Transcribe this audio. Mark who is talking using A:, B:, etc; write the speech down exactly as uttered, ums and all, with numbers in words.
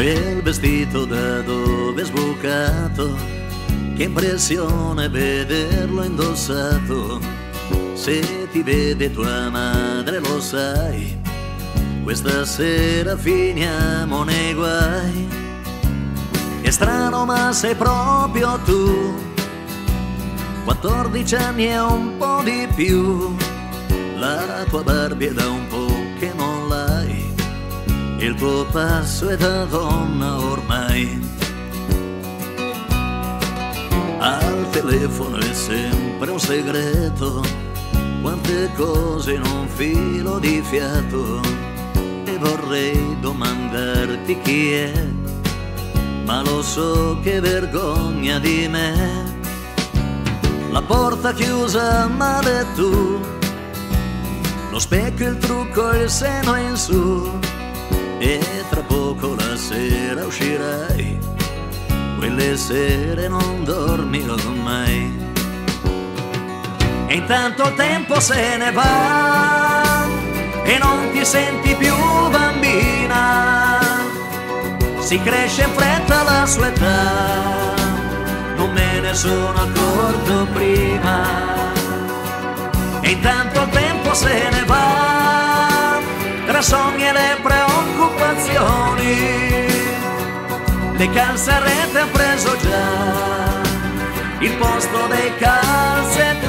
A: quel vestito da dove è sbucato, che impressione vederlo indossato. Se ti vede tua madre lo sai, questa sera finiamo nei guai. È strano ma sei proprio tu, quattordici anni e un po' di più. La tua Barbie è da un po' che non l'hai, il tuo passo è da donna ormai. Al telefono è sempre un segreto, quante cose in un filo di fiato. E vorrei domandarti chi è, ma lo so che vergogna di me. La porta chiusa male tu, lo specchio, il trucco, il seno in su. E tra poco la sera uscirai, quelle sere non dormirò mai. E intanto il tempo se ne va e non ti senti più bambina. Si cresce in fretta la sua età, non me ne sono accorto prima. E intanto il tempo se ne va, tra sogni e le preoccupazioni. Le calze a rete ha preso già il posto dei calzettoni.